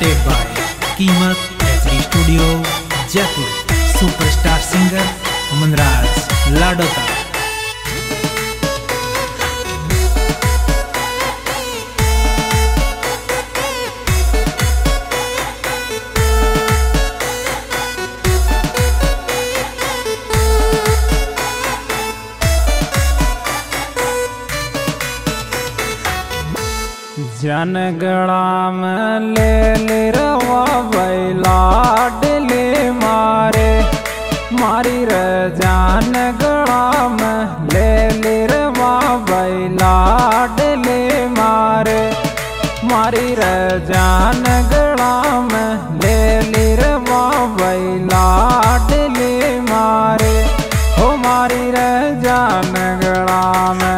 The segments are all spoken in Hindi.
presented by Keemat HD studio Jaipur. Superstar singer Manraj Ladota. जनगणा में ले रवा लाडले मारे मारी रे जानगणा में ले रवा लाडले मारे मारी रे जानगणा में ले रवा लाडले मारे हो मारी रे जानगणा में।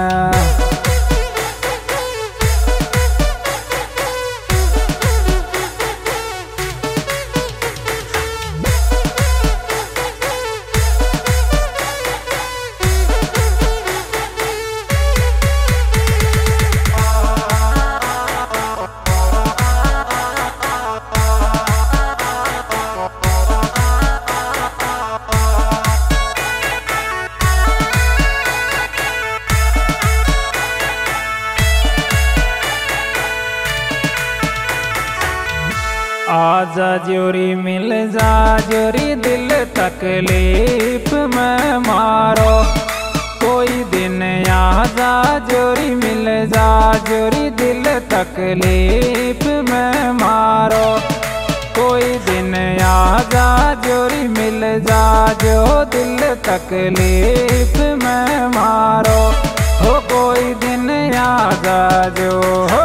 आजा जोरी मिल जा जोरी दिल तकलीफ में मारो कोई दिन आजा जोरी मिल जा जोरी दिल तकलीफ में मारो कोई दिन आजा जोरी मिल जा जो दिल तकलीफ में मारो हो कोई दिन आजा जो हो।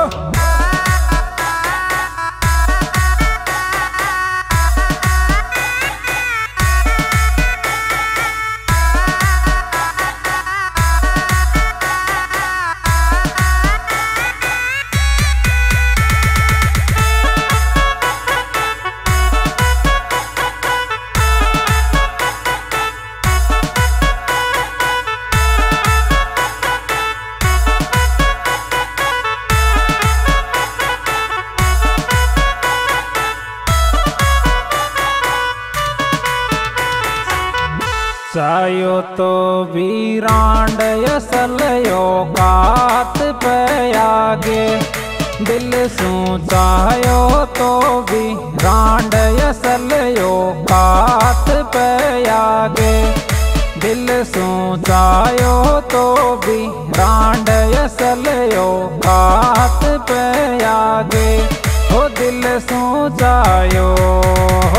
चायो तो वीरांड यसलयो कात पे आगे दिल सू चायो तो वीरांड यसलयो कात पे आगे दिल सू चायो तो वीरांड यसलयो कात पे आगे हो दिल सू चायो हो।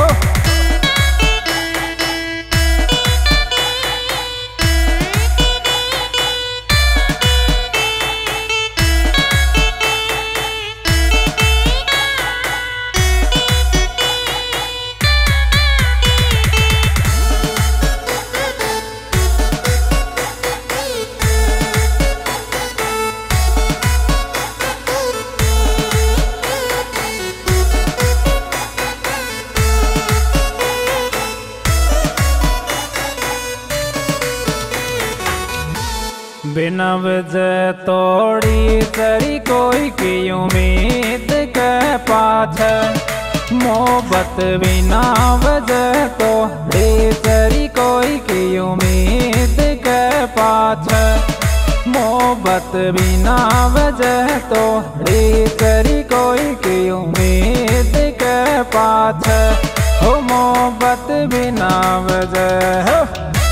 बिना वजह तोड़ी तरी कोई की उम्मीद के पाछे मोहब्बत बिना वजह तोड़ी तरी कोई की उम्मीद के पाछे मोहब्बत बिना वजह तोड़ी तरी कोई की उम्मीद के पाछे हो मोहब्बत बिना वजह हो।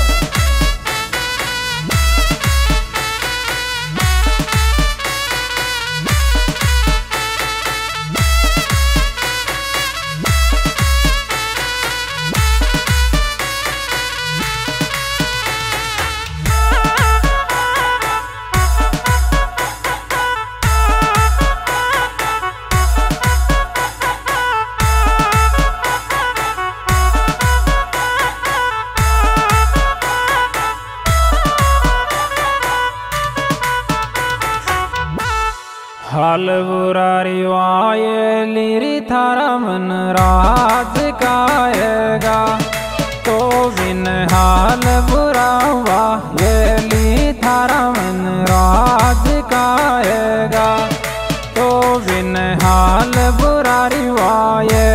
हाल बुरा रिवाये लिरी थारा मन राज काएगा तो बिन हाल बुरा वाये ली थारा मन राज काएगा तो बिन हाल बुरा रिवाये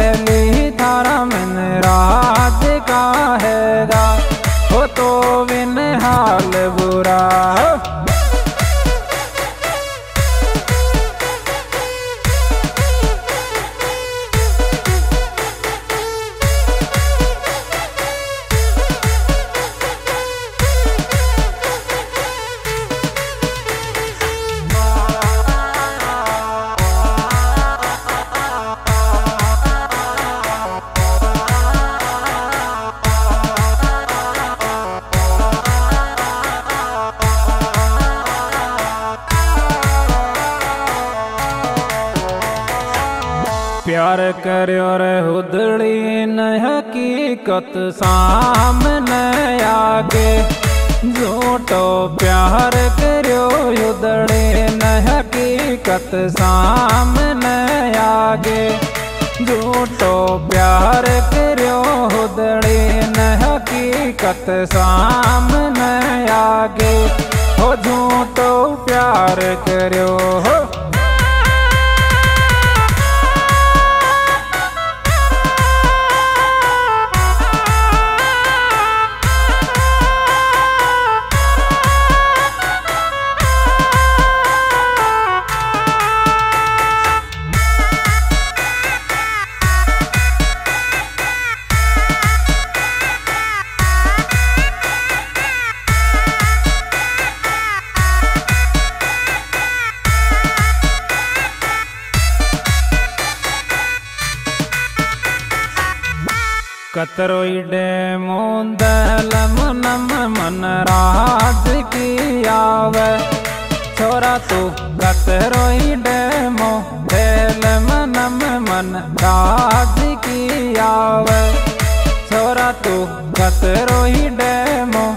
तो विन हाल बुरा। प्यार करो रे हुदड़ी न हकीकत सामने आगे, झूठो प्यार करो हुदड़ी न हकीकत सामने आगे, झूठो प्यार करो हुदड़ी न हकीकत सामने आगे, हो झूठो प्यार करो हो। कतरोइडे मोंदलम नम मन राज की आवे, छोरा तू कतरोइडे मोंदलम नम मन राज की आवे, छोरा तू कतरोइडे